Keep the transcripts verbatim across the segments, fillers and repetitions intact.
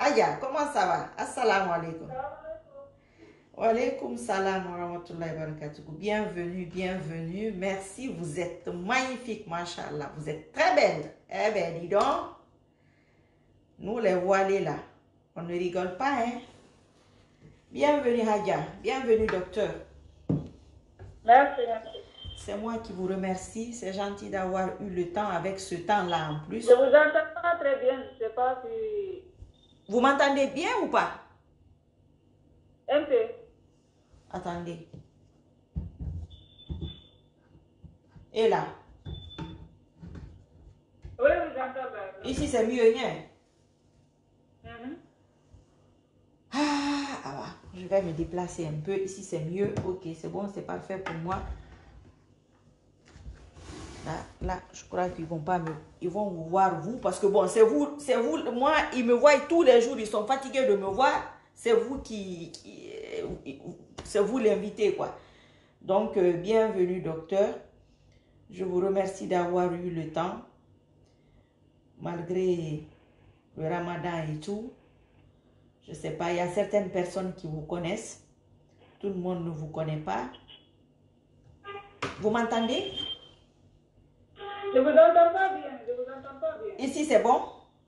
Aya, comment ça va? Assalamu alaikum. Wa alaikum salam wa rahmatullahi wa barakatuh. Bienvenue, bienvenue. Merci, vous êtes magnifique, mashallah. Vous êtes très belle. Eh ben, dis donc. Nous, les voilés là, on ne rigole pas, hein? Bienvenue, Hadja. Bienvenue, docteur. Merci, merci. C'est moi qui vous remercie. C'est gentil d'avoir eu le temps avec ce temps-là en plus. Je vous entends pas très bien. Je ne sais pas si... Vous m'entendez bien ou pas? Un peu. Attendez. Et là? Oui, je vous entends bien. Ici, c'est mieux, hein? Mhm. Ah, ah bah, je vais me déplacer un peu. Ici, c'est mieux. Ok, c'est bon, c'est parfait pour moi. Là, là, je crois qu'ils vont pas me... Ils vont vous voir, vous, parce que bon, c'est vous, c'est vous, moi, ils me voient tous les jours, ils sont fatigués de me voir. C'est vous qui... qui c'est vous l'invité, quoi. Donc, euh, bienvenue, docteur. Je vous remercie d'avoir eu le temps, malgré le ramadan et tout. Je sais pas, il y a certaines personnes qui vous connaissent. Tout le monde ne vous connaît pas. Vous m'entendez? Je vous entends pas bien. Je vous entends pas bien. Ici, c'est bon?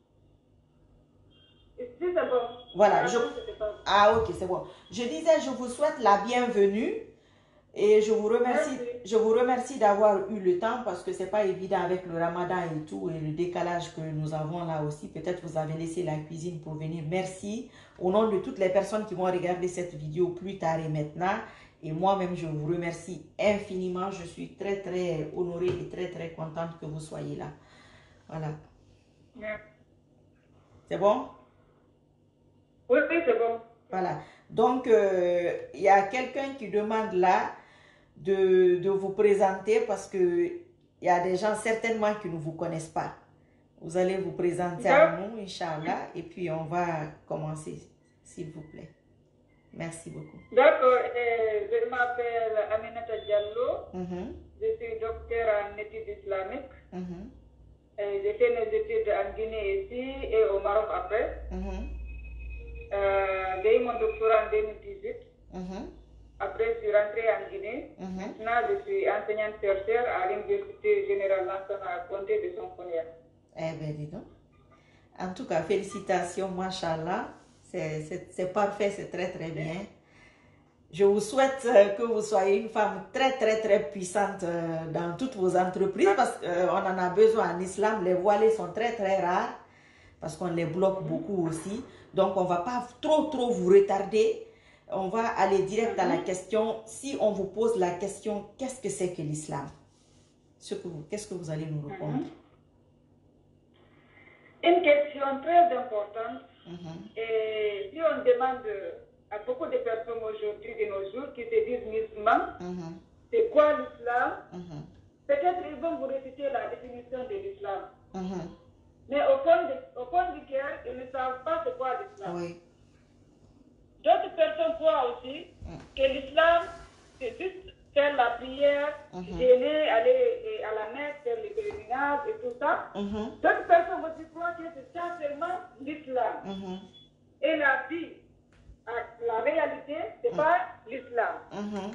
Ici, c'est bon. Voilà. Je... Avant, c'était pas bon. Ah, ok, c'est bon. Je disais, je vous souhaite la bienvenue et je vous remercie, Merci. je vous remercie d'avoir eu le temps parce que c'est pas évident avec le ramadan et tout et le décalage que nous avons là aussi. Peut-être vous avez laissé la cuisine pour venir. Merci au nom de toutes les personnes qui vont regarder cette vidéo plus tard et maintenant. Et moi-même, je vous remercie infiniment. Je suis très, très honorée et très, très contente que vous soyez là. Voilà. Merci. C'est bon? Oui, oui, c'est bon. Voilà. Donc, euh, il y a quelqu'un qui demande là de, de vous présenter parce qu'il y a des gens certainement qui ne vous connaissent pas. Vous allez vous présenter à nous, Inch'Allah, et puis on va commencer, s'il vous plaît. Merci beaucoup. D'accord. Euh, je m'appelle Aminata Diallo. Mm-hmm. Je suis docteur en études islamiques. Mm-hmm. Euh, j'ai fait mes études en Guinée ici et au Maroc après. Mm-hmm. Euh, j'ai eu mon doctorat en deux mille dix-huit. Mm-hmm. Après, je suis rentrée en Guinée. Mm-hmm. Maintenant, je suis enseignante chercheur à l'Université Générale Nationale à Comté de Sonkonia. Eh bien, dis donc. En tout cas, félicitations, Mashallah. C'est parfait, c'est très, très bien. Je vous souhaite euh, que vous soyez une femme très, très, très puissante euh, dans toutes vos entreprises parce qu'on euh, en a besoin en islam. Les voilés sont très, très rares parce qu'on les bloque beaucoup aussi. Donc, on ne va pas trop, trop vous retarder. On va aller direct à la question. Si on vous pose la question, qu'est-ce que c'est que l'islam? Qu'est-ce que vous allez nous répondre? Une question très importante. Mm-hmm. Et si on demande à beaucoup de personnes aujourd'hui, de nos jours, qui se disent musulmans, Mm-hmm. c'est quoi l'islam? Mm-hmm. Peut-être ils vont vous réciter la définition de l'islam. Mm-hmm. Mais au fond, de, au fond du cœur, ils ne savent pas c'est quoi l'islam. Oui. D'autres personnes croient aussi mm. que l'islam, c'est juste faire la prière, Mm-hmm. jeûner, aller à la messe, faire les pèlerinages et tout ça. Mm-hmm. D'autres personnes aussi croient que c'est ça seulement l'islam. Mm-hmm. Et la vie, la réalité, c'est Mm. pas l'islam. Mm-hmm.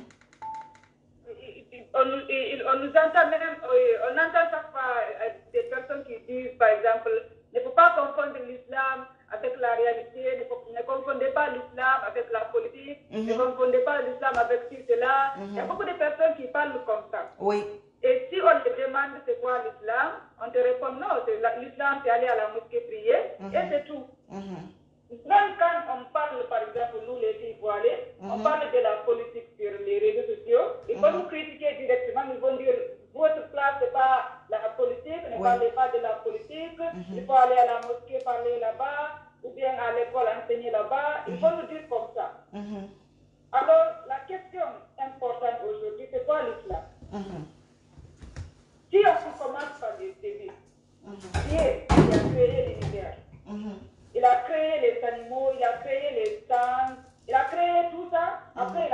On, on nous entend même, on entend chaque fois des personnes qui disent, par exemple, ne faut pas confondre l'islam avec la réalité, ne, faut, ne confondez pas l'islam avec la politique, mm-hmm. ne confondez pas l'islam avec ci, cela. Mm-hmm. Il y a beaucoup de personnes qui parlent comme ça. Oui. Et si on te demande c'est quoi l'islam, on te répond non, l'islam c'est aller à la mosquée prier, mm-hmm. et c'est tout. Mm-hmm. Même quand on parle, par exemple, nous les filles voilées, mm-hmm. on parle de la politique sur les réseaux sociaux, ils vont mm-hmm. nous critiquer directement, ils vont dire votre place c'est pas la politique, ne oui. parlez pas de la politique, mm-hmm. il faut aller à la mosquée parler là-bas, ou bien à l'école enseigner là-bas, ils mm-hmm. vont nous dire comme ça. Mm-hmm. Alors, la question importante aujourd'hui, c'est quoi l'islam? Mm-hmm. Si on commence par le début, mm-hmm. Dieu il a créé l'univers. Mm-hmm. Il a créé les animaux, il a créé les sangs, il a créé tout ça. Après,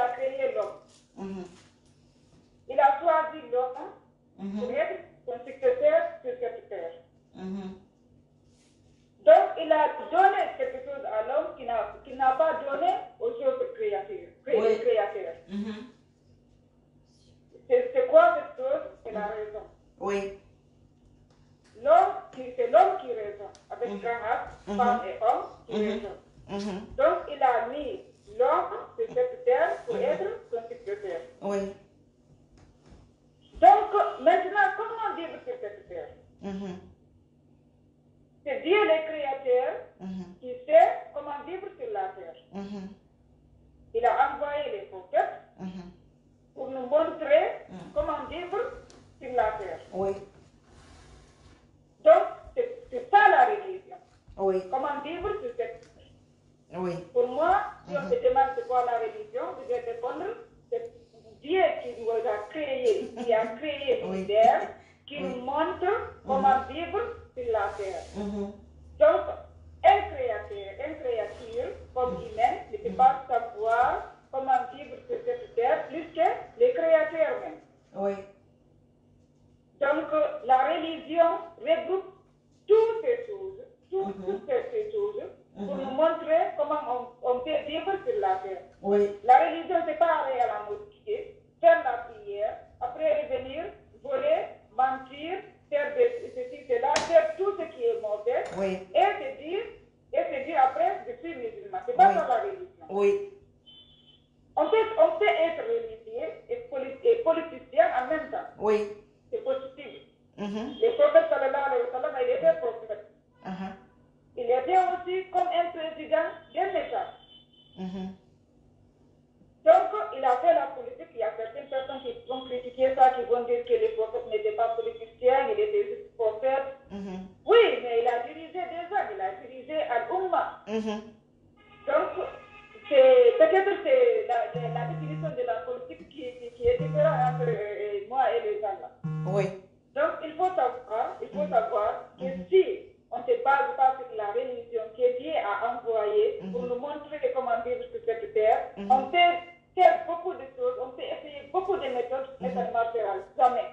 il a mis l'homme sur cette terre pour être son successeur. Oui. Donc, maintenant, comment vivre sur cette terre? Mm-hmm. C'est Dieu le Créateur Mm-hmm. qui sait comment vivre sur la terre. Mm-hmm. Il a envoyé les prophètes Mm-hmm. pour nous montrer Mm. comment vivre sur la terre. Oui. Donc, c'est ça la religion. Oui. Comment vivre sur cette terre. Oui. Pour moi, si Mm-hmm. on me demande c'est quoi la religion, je vais répondre, c'est Dieu qui nous a créé, qui a créé l'univers, qui oui. nous montre comment mm-hmm. vivre sur la terre. Mm-hmm. Donc, un créateur, un créature comme mm-hmm. humain ne peut mm-hmm. pas savoir comment vivre sur cette terre plus que les créateurs même. Oui. Donc, la religion regroupe toutes ces choses, tout, mm-hmm. toutes ces choses, mm-hmm. pour nous montrer comment on, on peut vivre sur la terre. Oui. La religion, c'est pas aller à la mosquée, faire la prière, après revenir, voler, mentir, faire de, ceci, cela, faire tout ce qui est mauvais, oui. et se dire, et se dire après, je suis musulman. C'est pas oui. ça la religion. Oui. On peut, on peut être religieux et, politi et politicien en même temps. Oui. C'est possible. Mm-hmm. Le prophète sallallahu alayhi wa sallam, il était prophète. Uh-huh. Il était aussi comme un président d'un État. Mm-hmm. Donc, il a fait la politique. Il y a certaines personnes qui vont critiquer ça, qui vont dire que les prophètes n'étaient pas politiciens, il était juste prophète. Mm-hmm. Oui, mais il a dirigé des gens, il a dirigé Al-Ummah. Mm-hmm. Donc, peut-être c'est la, la, la définition de la politique qui, qui, qui est différente entre euh, moi et les gens là. Oui. Donc, il faut savoir, il faut mm-hmm. savoir que mm-hmm. si on ne se base pas sur la religion que Dieu a envoyée mm-hmm. pour nous montrer comment vivre sur cette terre, mm-hmm. on peut faire beaucoup de choses, on peut essayer beaucoup de méthodes, mais mm-hmm. ça ne marchera jamais.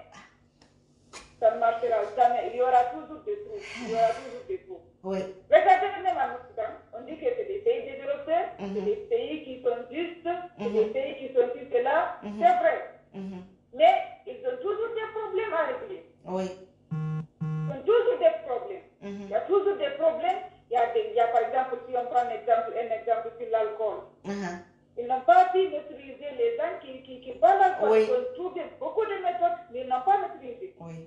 Ça ne marchera jamais. Il y aura toujours des trous. Il y aura toujours des trous. Oui. Regardez même en Occident, on dit que c'est des pays développés, mm-hmm. c'est des pays qui sont justes, mm-hmm. c'est des pays qui sont justes là. Mm-hmm. C'est vrai. Mm-hmm. Mais ils ont toujours des problèmes à régler. Oui. Ils ont toujours des problèmes. Mm-hmm. Il y a toujours des problèmes. Il y a, des, il y a par exemple, si on prend un exemple, un exemple sur l'alcool. Mm-hmm. Ils n'ont pas pu maîtriser les gens qui, qui, qui boivent l'alcool. Oui. Ils ont trouvé beaucoup de méthodes, mais ils n'ont pas maîtrisé. Oui.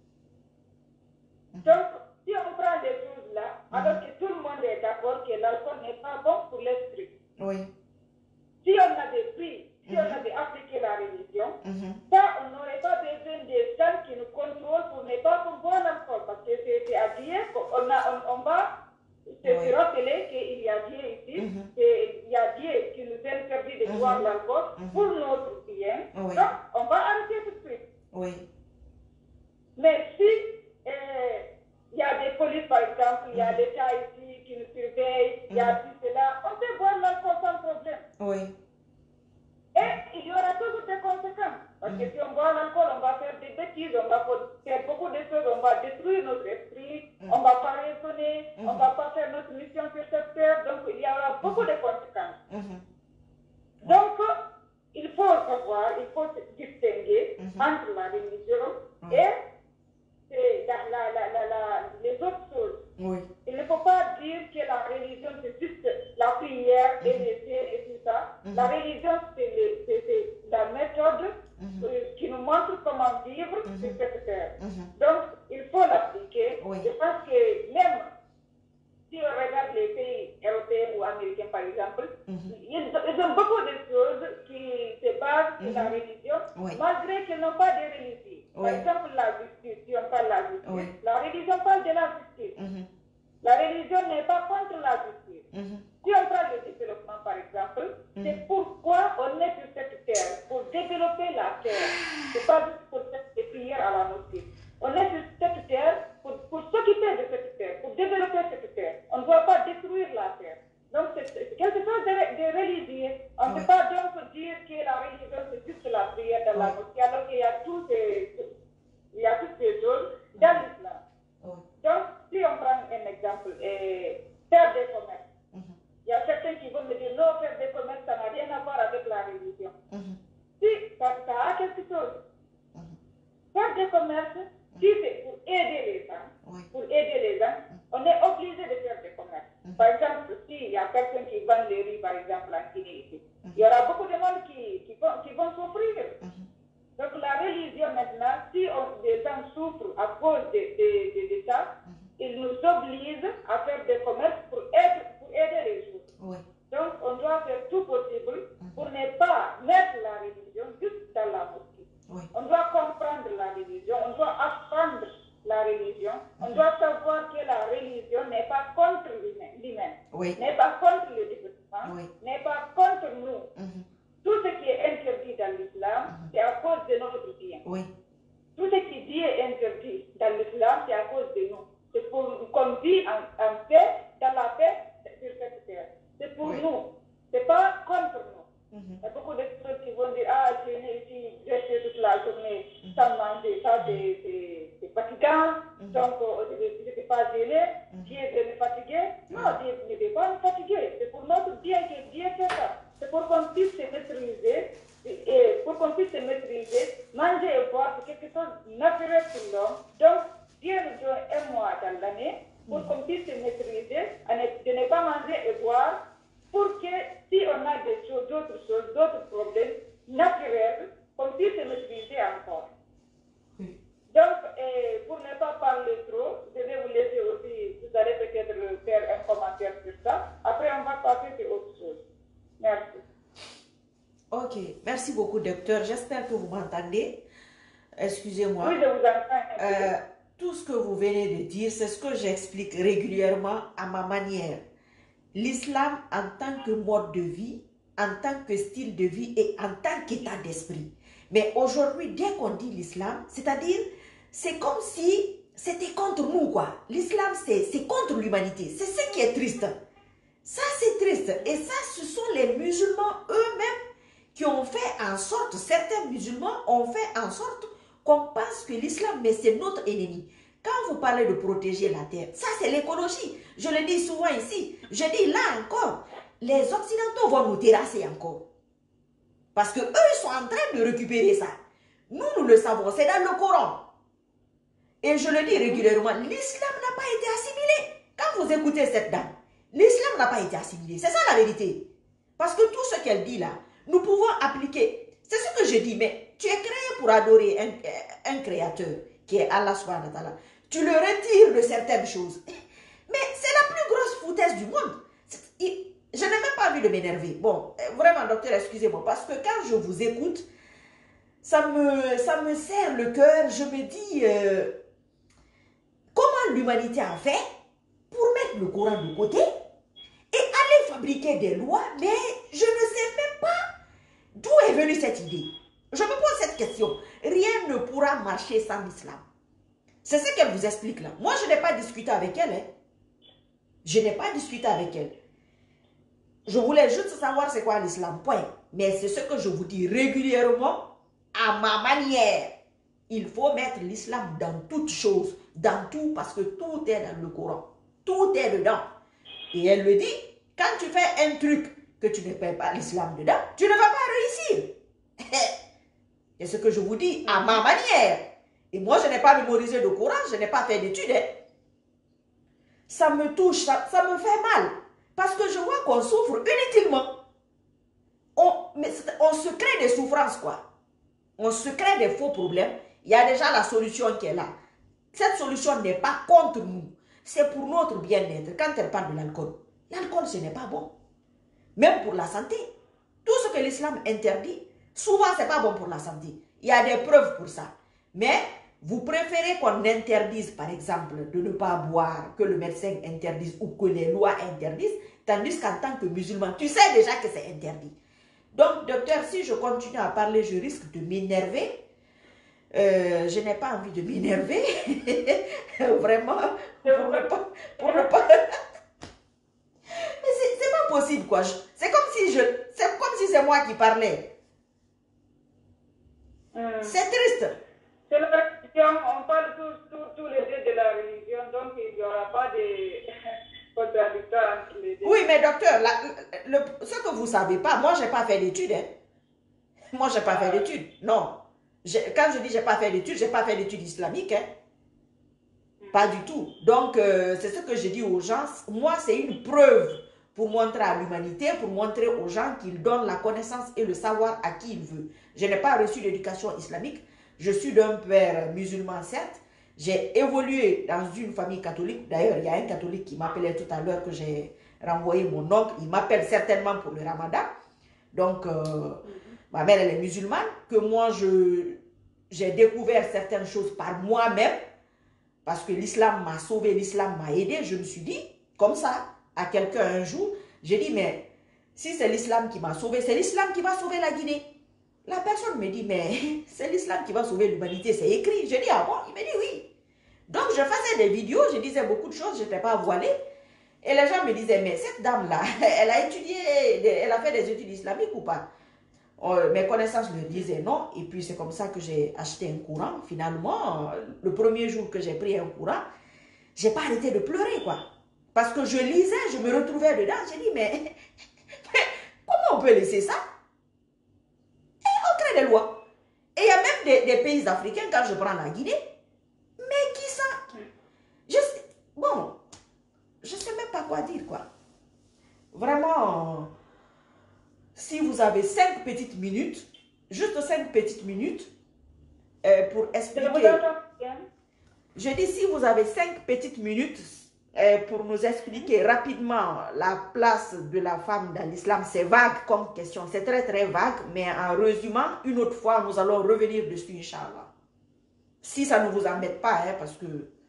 Mm-hmm. Donc, si on prend les choses là, mm-hmm. alors que tout le monde est d'accord que l'alcool n'est pas bon pour l'esprit. Oui. Si on avait pris, si mm-hmm. on avait appliqué la religion, mm-hmm. ça, on n'aurait pas besoin des gens qui nous contrôlent pour ne pas boire l'alcool. Parce que c'est à dire qu'on on, on va se oui. rappeler qu'il y a Dieu ici, mm-hmm. qu'il y a Dieu qui nous interdit de mm-hmm. boire l'alcool mm-hmm. pour notre bien. Oui. Donc, on va arrêter tout de suite. Oui. Mais si il euh, y a des polices, par exemple, il y a l'État ici qui nous surveille, il y a tout cela, on peut boire l'alcool sans problème. Oui. Et il y aura toujours des conséquences. Parce que si on boit l'alcool, on va faire des bêtises, on va faire beaucoup de choses, on va détruire notre esprit, mm. on ne va pas raisonner, mm. on ne va pas faire notre mission sur cette terre. Donc, il y aura beaucoup de conséquences. Mm-hmm. Donc, il faut savoir, il faut distinguer mm-hmm. entre la religion mm. et la, la, la, la, la, les autres choses. Oui. Il ne faut pas dire que la religion, c'est juste la prière et mm-hmm. les cieux et tout ça. Mm-hmm. La religion, c'est la méthode mm-hmm. euh, qui nous montre comment vivre mm-hmm. sur cette terre. Mm-hmm. Donc, il faut l'appliquer. Oui. Je pense que même si on regarde les pays européens ou américains, par exemple, mm-hmm. ils, ils ont beaucoup de choses qui se basent mm-hmm. sur la religion, oui. malgré qu'ils n'ont pas de religion. Oui. Par exemple, la justice, si on parle de la justice, oui. la religion parle de la justice. Mm-hmm. La religion n'est pas contre la justice. Mm-hmm. Si on prend le développement, par exemple, mm-hmm. c'est pourquoi on est sur cette terre, pour développer la terre. Ce n'est pas juste pour faire des prières à la mosquée. On est sur cette terre pour, pour s'occuper de cette terre, pour développer cette terre. On ne doit pas détruire la terre. Donc, c'est quelque chose de, de religieux. On ne oui. peut pas donc dire que la religion, c'est juste la prière dans oui. la mosquée, alors qu'il y a tous ces, il y a toutes ces choses dans oui. l'islam. Oui. Donc, si on prend un exemple, eh, faire des commerces, mm-hmm. il y a certains qui vont me dire, non, faire des commerces, ça n'a rien à voir avec la religion. Mm-hmm. Si, ça, ça a quelque chose. il y aura beaucoup de monde qui, qui, vont, qui vont souffrir. Mm-hmm. Donc la religion maintenant, si on, des gens souffrent à cause de, de, de, de ça, mm-hmm. il nous oblige à faire des commerces pour aider, pour aider les autres. Oui. Donc on doit faire tout possible mm-hmm. pour ne pas mettre la religion juste dans la mosquée. Oui. On doit comprendre la religion, on doit apprendre la religion, mm-hmm. on doit savoir que la religion n'est pas contre l'humain, oui. n'est pas contre le développement, oui. n'est pas contre nous. Mm-hmm. Tout ce qui est interdit dans l'islam, mm-hmm. c'est à cause de notre bien. Oui. Tout ce qui dit est interdit dans l'islam, c'est à cause de nous. C'est pour qu'on vit en, en paix, dans la paix sur cette terre. C'est pour oui. nous, c'est pas contre nous. Mm-hmm. Il y a beaucoup de personnes qui vont dire, ah, je viens ici, rester toute la journée mm-hmm. sans manger, ça c'est fatigant, mm-hmm. donc je ne vais pas gêner, mm-hmm. Dieu veut me fatiguer. Non, Dieu ne veut pas me fatiguer, c'est pour notre bien que Dieu fait ça. C'est pour qu'on puisse se maîtriser, et pour qu'on puisse se maîtriser, manger et boire, c'est quelque chose de naturel pour l'homme. Donc, Dieu nous donne un mois dans l'année pour mm-hmm. qu'on puisse se maîtriser, de ne pas manger et boire, pour que si on a des choses, d'autres choses, d'autres problèmes naturels, qu'on puisse se maîtriser encore. Mm-hmm. Donc, eh, pour ne pas parler trop, je vais vous laisser aussi, vous allez peut-être faire un commentaire sur ça. Après, on va passer sur autre chose. Merci. Ok, merci beaucoup, docteur. J'espère que vous m'entendez. Excusez-moi. Oui, je vous entends. Euh, tout ce que vous venez de dire, c'est ce que j'explique régulièrement à ma manière. L'islam en tant que mode de vie, en tant que style de vie et en tant qu'état d'esprit. Mais aujourd'hui, dès qu'on dit l'islam, c'est-à-dire, c'est comme si c'était contre nous, quoi. L'islam, c'est contre l'humanité. C'est ce qui est triste. Ça, c'est triste. Et ça, ce sont les musulmans eux-mêmes qui ont fait en sorte, certains musulmans ont fait en sorte qu'on pense que l'islam, mais c'est notre ennemi. Quand vous parlez de protéger la terre, ça, c'est l'écologie. Je le dis souvent ici. Je dis là encore, les Occidentaux vont nous terrasser encore. Parce qu'eux, ils sont en train de récupérer ça. Nous, nous le savons, c'est dans le Coran. Et je le dis régulièrement, l'islam n'a pas été assimilé. Quand vous écoutez cette dame, l'islam n'a pas été assimilé. C'est ça la vérité. Parce que tout ce qu'elle dit là, nous pouvons appliquer. C'est ce que je dis, mais tu es créé pour adorer un, un créateur qui est Allah subhanahu wa ta'ala. Tu le retires de certaines choses. Mais c'est la plus grosse foutaise du monde. Je n'ai même pas envie de m'énerver. Bon, vraiment, docteur, excusez-moi. Parce que quand je vous écoute, ça me, ça me serre le cœur. Je me dis, euh, comment l'humanité a fait pour mettre le Coran de côté et aller fabriquer des lois, mais je ne sais même pas d'où est venue cette idée. Je me pose cette question. Rien ne pourra marcher sans l'islam. C'est ce qu'elle vous explique là. Moi, je n'ai pas discuté avec elle. Hein. Je n'ai pas discuté avec elle. Je voulais juste savoir c'est quoi l'islam, point. Mais c'est ce que je vous dis régulièrement, à ma manière. Il faut mettre l'islam dans toutes choses, dans tout, parce que tout est dans le Coran. Tout est dedans. Et elle le dit, quand tu fais un truc que tu ne fais pas l'islam dedans, tu ne vas pas réussir. C'est ce que je vous dis, à ma manière. Et moi, je n'ai pas mémorisé le Coran, je n'ai pas fait d'études. Hein. Ça me touche, ça, ça me fait mal. Parce que je vois qu'on souffre inutilement. On, mais on se crée des souffrances, quoi. On se crée des faux problèmes. Il y a déjà la solution qui est là. Cette solution n'est pas contre nous. C'est pour notre bien-être. Quand elle parle de l'alcool, l'alcool, ce n'est pas bon. Même pour la santé. Tout ce que l'islam interdit, souvent, ce n'est pas bon pour la santé. Il y a des preuves pour ça. Mais vous préférez qu'on interdise, par exemple, de ne pas boire, que le médecin interdise ou que les lois interdisent, tandis qu'en tant que musulman, tu sais déjà que c'est interdit. Donc, docteur, si je continue à parler, je risque de m'énerver. Euh, je n'ai pas envie de m'énerver. Vraiment, pour ne pas... Pour ne pas... Mais c'est pas possible, quoi. C'est comme si je... C'est comme si c'est moi qui parlais. Hum. C'est triste. C'est la religion, on parle tous, tous, tous les deux de la religion, donc il n'y aura pas de contradictoire entre les deux. Oui, mais docteur, la, le, ce que vous ne savez pas, moi, je n'ai pas fait d'études. Hein. Moi, je n'ai pas ah. fait d'études. Non. Quand je dis je n'ai pas fait d'études, je n'ai pas fait d'études islamiques. Hein. Mm. Pas du tout. Donc, euh, c'est ce que je dis aux gens. Moi, c'est une preuve pour montrer à l'humanité, pour montrer aux gens qu'il donne la connaissance et le savoir à qui il veut. Je n'ai pas reçu d'éducation islamique. Je suis d'un père musulman, certes. J'ai évolué dans une famille catholique. D'ailleurs, il y a un catholique qui m'appelait tout à l'heure que j'ai renvoyé mon oncle. Il m'appelle certainement pour le ramadan. Donc, euh, ma mère, elle est musulmane. Que moi, je, j'ai découvert certaines choses par moi-même. Parce que l'islam m'a sauvé, l'islam m'a aidé. Je me suis dit, comme ça, à quelqu'un un jour, j'ai dit, mais si c'est l'islam qui m'a sauvé, c'est l'islam qui va sauver la Guinée. La personne me dit, mais c'est l'islam qui va sauver l'humanité, c'est écrit. J'ai dit, ah bon? Il me dit, oui. Donc, je faisais des vidéos, je disais beaucoup de choses, je n'étais pas voilée. Et les gens me disaient, mais cette dame-là, elle a étudié, elle a fait des études islamiques ou pas? Euh, mes connaissances me disaient non. Et puis, c'est comme ça que j'ai acheté un Coran. Finalement, le premier jour que j'ai pris un Coran, je n'ai pas arrêté de pleurer, quoi. Parce que je lisais, je me retrouvais dedans. J'ai dit, mais, mais comment on peut laisser ça? Et on crée des lois. Et il y a même des, des pays africains, quand je prends la Guinée, mais qui ça? Je sais, bon, je ne sais même pas quoi dire, quoi. Vraiment, si vous avez cinq petites minutes, juste cinq petites minutes, euh, pour expliquer. Je dis, si vous avez cinq petites minutes euh, pour nous expliquer rapidement la place de la femme dans l'islam, c'est vague comme question, c'est très très vague, mais en résumant, une autre fois, nous allons revenir dessus, Inch'Allah. Si ça ne vous embête pas, hein, parce que...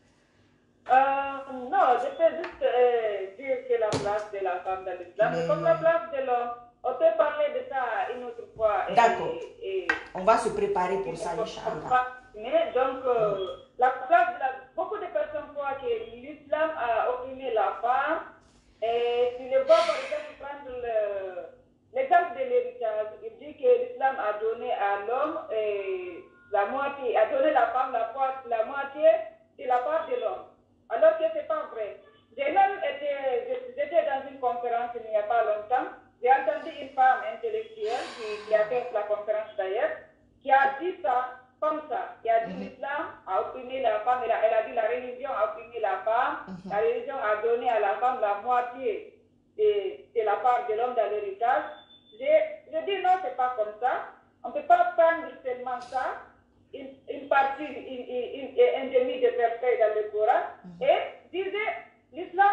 Euh, non, je peux juste euh, dire que la place de la femme dans l'islam, mais... comme la place de l'homme, on peut parler de ça une autre fois. D'accord. On va se préparer pour ça, Inch'Allah. Donc, euh, mm. la place de la... Beaucoup de personnes croient que l'islam a opprimé la femme. Et tu le vois, par exemple, prendre l'exemple de l'héritage. Il dit que l'islam a donné à l'homme la moitié, a donné la femme la, la moitié de la part de l'homme. Alors que ce n'est pas vrai. J'ai même été, j'étais dans une conférence il n'y a pas longtemps. J'ai entendu une femme intellectuelle qui, qui a fait la conférence d'ailleurs, qui a dit ça comme ça. Qui a dit mm-hmm. l'islam a opprimé la femme. Elle a, elle a dit la religion a opprimé la femme. Mm-hmm. La religion a donné à la femme la moitié de, de la part de l'homme dans l'héritage. Je, je dis non, c'est pas comme ça. On ne peut pas prendre seulement ça. Une, une partie, une, une, une, un demi de verset dans le Coran mm-hmm. et disait l'islam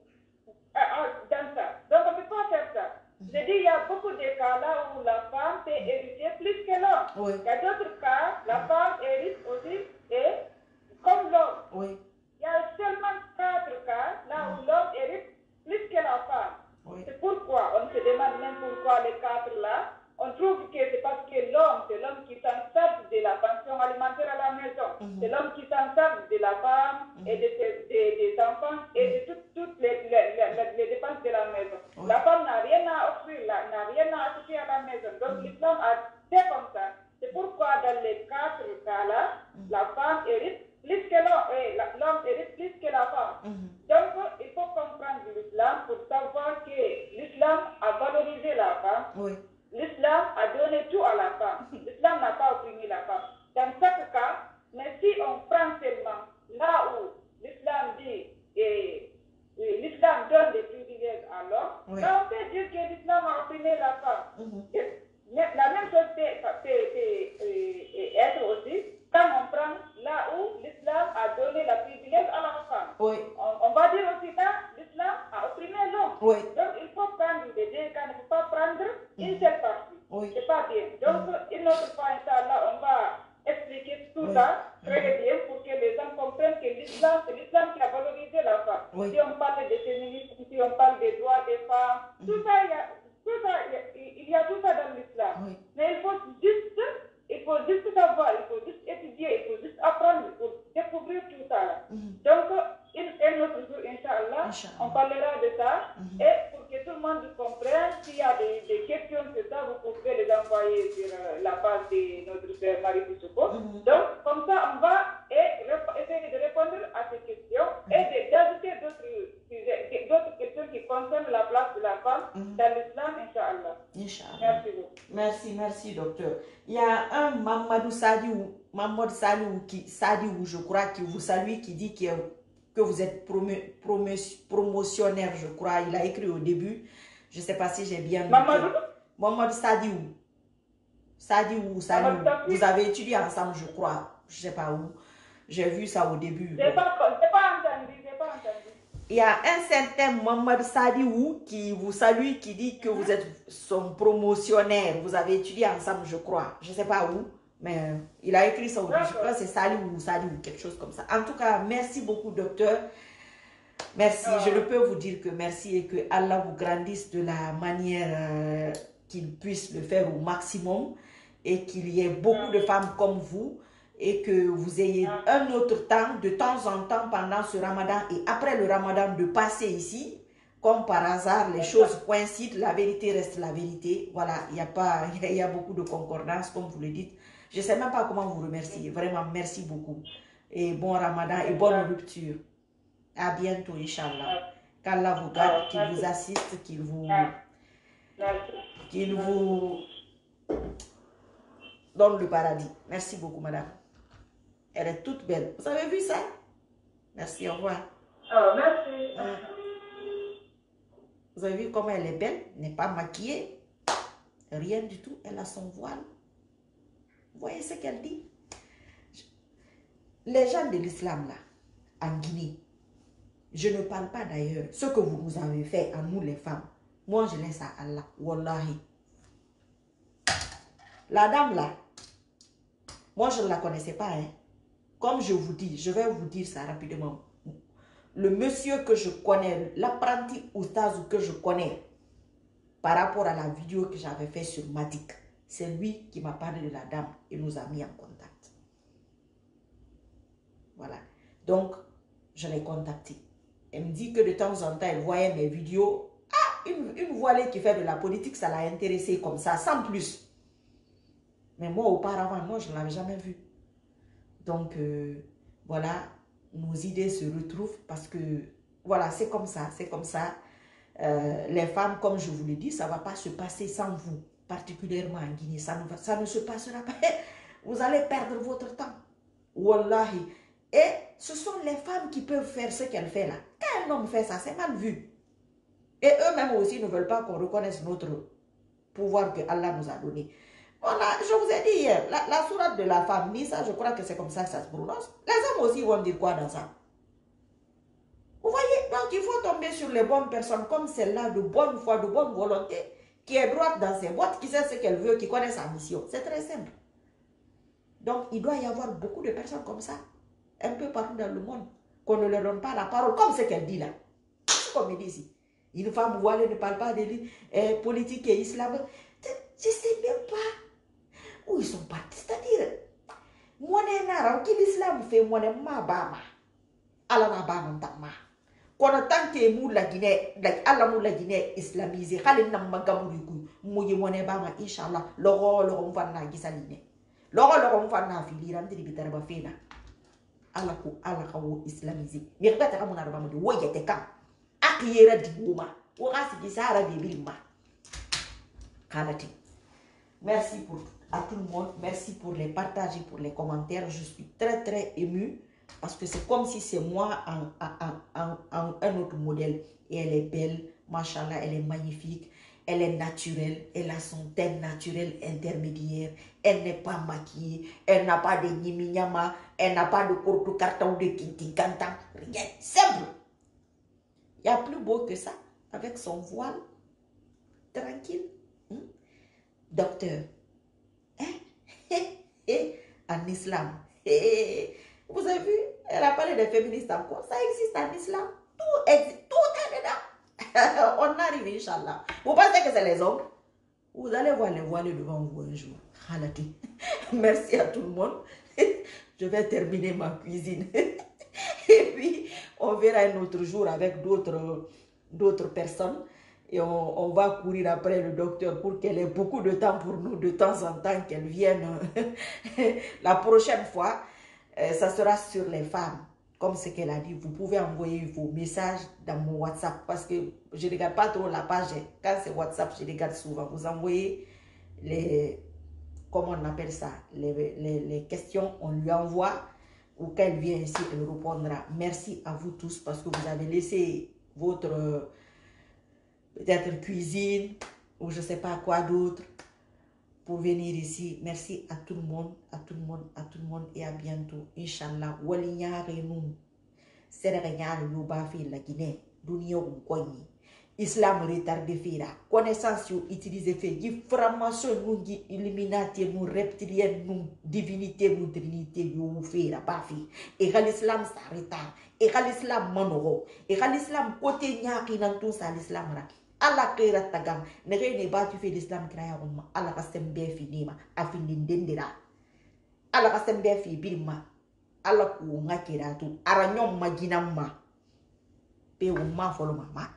dans ça. Donc on ne peut pas faire ça. Mm-hmm. Je dis, il y a beaucoup de cas là où la femme peut hériter plus que l'homme. Oui. Il y a d'autres cas, la mm-hmm. femme hérite aussi et comme l'homme. Oui. Il y a seulement quatre cas là mm-hmm. où l'homme hérite plus que la femme. Oui. C'est pourquoi on se demande même pourquoi les quatre là. On trouve que c'est parce que l'homme, c'est l'homme qui s'en charge de la pension alimentaire à la maison. Mm-hmm. C'est l'homme qui s'en charge de la femme mm-hmm. et de ses, de, des enfants et de toutes, toutes les, les, les, les dépenses de la maison. Mm-hmm. La femme n'a rien à offrir, n'a rien à acheter à la maison. Donc mm-hmm. l'islam a fait comme ça. C'est pourquoi dans les quatre cas-là, mm-hmm. la femme hérite plus que l'homme, et l'homme hérite plus que la femme. Mm-hmm. Donc il faut comprendre l'islam pour savoir que l'islam a valorisé la femme. Oui. L'islam a donné tout à la femme. L'islam n'a pas opprimé la femme. Dans chaque cas, mais si on prend seulement là où l'islam dit et, et l'islam donne des privilèges à l'homme, oui. là on peut dire que l'islam a opprimé la femme. Mm-hmm. La même chose peut, peut, peut, peut être aussi quand on prend là où l'islam a donné la privilège à la femme. Oui. On, on va dire aussi que l'islam a opprimé l'homme. Oui. Donc il faut prendre les deux cas, il ne faut pas prendre une seule partie. Oui. C'est pas bien. Donc mm. une autre fois, Inch'Allah, on va expliquer tout oui. ça très mm. bien pour que les gens comprennent que l'islam, c'est l'islam qui a valorisé la femme. Oui. Si on parle de féminisme, si on parle des droits des femmes, mm. tout ça, il y a, tout ça, il y a, il y a tout ça dans l'islam. Oui. Mais il faut juste, il faut juste savoir, il faut juste étudier, il faut juste apprendre, il faut découvrir tout ça. Là. Mm. Donc, une, un autre jour, Inch'Allah, Inch'Allah, on parlera de ça. Mm-hmm. Et pour que tout le monde comprenne, s'il y a des, des questions sur ça, vous pouvez les envoyer sur euh, la page de notre frère Marie Boussouko. Mm-hmm. Donc, comme ça, on va et, essayer de répondre à ces questions mm-hmm. et d'ajouter d'autres, d'autres questions qui concernent la place de la femme mm-hmm. dans l'islam, Inch'Allah. Inch'Allah. Merci beaucoup. Merci, merci, docteur. Il y a un Mamadou Sadiou, Mamadou Sadiou, qui, Sadiou, je crois, qui vous salue, qui dit que que vous êtes promo, promo, promotionnaire, je crois. Il a écrit au début. Je ne sais pas si j'ai bien vu. Mamadou Mamadou Sadiou. Sadiou, Sadiou. Vous avez étudié ensemble, je crois. Je ne sais pas où. J'ai vu ça au début. Je n'ai pas, pas entendu. Je n'ai pas entendu. Il y a un certain Mamadou Sadiou qui vous salue, qui dit que vous êtes son promotionnaire. Vous avez étudié ensemble, je crois. Je ne sais pas où. Mais il a écrit ça au début. Je crois que c'est Saliou ou Saliou, quelque chose comme ça. En tout cas, merci beaucoup, docteur. Merci. Je ne peux vous dire que merci et que Allah vous grandisse de la manière euh, qu'il puisse le faire au maximum et qu'il y ait beaucoup de femmes comme vous et que vous ayez un autre temps, de temps en temps, pendant ce ramadan et après le ramadan, de passer ici. Comme par hasard, les choses coïncident, la vérité reste la vérité. Voilà, il y a pas, il y a beaucoup de concordance, comme vous le dites. Je ne sais même pas comment vous remercier. Vraiment, merci beaucoup. Et bon ramadan et bonne rupture. À bientôt, Inch'Allah. Qu'Allah vous garde, qu'il vous assiste, qu'il vous, qu'il vous donne le paradis. Merci beaucoup, madame. Elle est toute belle. Vous avez vu ça? Merci, au revoir. Oh, merci. Vous avez vu comment elle est belle? Elle n'est pas maquillée. Rien du tout. Elle a son voile. Vous voyez ce qu'elle dit? Les gens de l'islam, là, en Guinée, je ne parle pas d'ailleurs. Ce que vous nous avez fait à nous, les femmes, moi, je laisse à Allah. Wallahi. La dame, là, moi, je ne la connaissais pas. Hein. Comme je vous dis, je vais vous dire ça rapidement. Le monsieur que je connais, l'apprenti oustaz que je connais, par rapport à la vidéo que j'avais fait sur Madik, c'est lui qui m'a parlé de la dame et nous a mis en contact. Voilà. Donc, je l'ai contacté. Elle me dit que de temps en temps, elle voyait mes vidéos. Ah, une, une voilée qui fait de la politique, ça l'a intéressée comme ça, sans plus. Mais moi, auparavant, moi, je ne l'avais jamais vu. Donc, euh, voilà, nos idées se retrouvent parce que, voilà, c'est comme ça, c'est comme ça. Euh, les femmes, comme je vous le dis, ça ne va pas se passer sans vous, particulièrement en Guinée. Ça ne, va, ça ne se passera pas. Vous allez perdre votre temps. Wallahi. Et ce sont les femmes qui peuvent faire ce qu'elle fait là. Quand un homme fait ça, c'est mal vu. Et eux-mêmes aussi ne veulent pas qu'on reconnaisse notre pouvoir que Allah nous a donné. Voilà, je vous ai dit hier, la, la sourate de la femme, ça, je crois que c'est comme ça que ça se prononce. Les hommes aussi vont dire quoi dans ça? Vous voyez, donc il faut tomber sur les bonnes personnes comme celle-là, de bonne foi, de bonne volonté, qui est droite dans ses bottes, qui sait ce qu'elle veut, qui connaît sa mission. C'est très simple. Donc, il doit y avoir beaucoup de personnes comme ça, un peu partout dans le monde, qu'on ne leur donne pas la parole, comme ce qu'elle dit là. Comme il dit ici. Une femme voilée ne parle pas de eh, politique et islam. Je ne sais même pas où ils sont partis. C'est-à-dire, moi, je suis l'islam fait moi, je suis Allah n'a pas de quand tant que mou la Guinée, Allah mou la Guinée islamisée, Khalil n'a pas gamou mouye moné bama inshallah, logo logo mfana gisaline, logo logo mfana fili ram tiri bitara ba fena, Allah ko Allah ko islamisé. Mais peut-être qu'on a pas de woye te kam, akiyera di bouma, ou rasi gisara de bilma. Kalati. Merci pour à tout le monde, merci pour les partages et pour les commentaires. Je suis très très émue. Parce que c'est comme si c'est moi en, en, en, en un autre modèle. Et elle est belle, machallah, elle est magnifique, elle est naturelle, elle a son teint naturel intermédiaire, elle n'est pas maquillée, elle n'a pas de niminyama, elle n'a pas de korto karta ou de kintinkanta, rien, simple. Il y a plus beau que ça, avec son voile, tranquille. Hein? Docteur, hein? En islam, vous avez vu, elle a parlé des féministes encore. Ça existe en islam. Tout existe. Tout est dedans. On arrive, Inch'Allah. Vous pensez que c'est les hommes? Vous allez voir les voiles devant vous un jour. Merci à tout le monde. Je vais terminer ma cuisine. Et puis, on verra un autre jour avec d'autres d'autres personnes. Et on, on va courir après le docteur pour qu'elle ait beaucoup de temps pour nous, de temps en temps, qu'elle vienne. La prochaine fois, Euh, ça sera sur les femmes, comme ce qu'elle a dit. Vous pouvez envoyer vos messages dans mon WhatsApp, parce que je ne regarde pas trop la page. Quand c'est WhatsApp, je regarde souvent. Vous envoyez les, comment on appelle ça, les, les, les questions, on lui envoie. ou qu'elle vient ici, elle répondra. Merci à vous tous parce que vous avez laissé votre euh, peut-être cuisine ou je ne sais pas quoi d'autre pour venir ici. Merci à tout le monde, à tout le monde, à tout le monde et à bientôt. Inch'Allah. Walinyare nun. Serrenyare yobafi la Guinée. Dunia unkoyi. Islam retardé fera. Connaissance yo utilisé fait. Yi formation nous yi illuminati nous reptilien nous divinité nous trinité yo fera bafi. Et l'islam ça retard. Et l'islam manoro. Et l'islam côté nyaki nan tout ça l'islam ra. Allah kira tagam. Nere ne ba tu fais l'islam kraya umma. Allah kasem be finima. Afin dendera. Allah kasem be fi bilma. Allah ku ngakira tu. Aranyom maginamma. Pe umma folo mama.